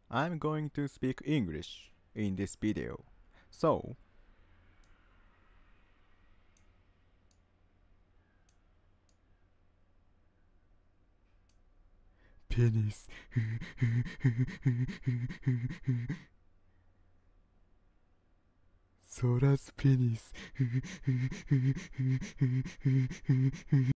I'm going to speak English in this video. So, penis. Sora's penis.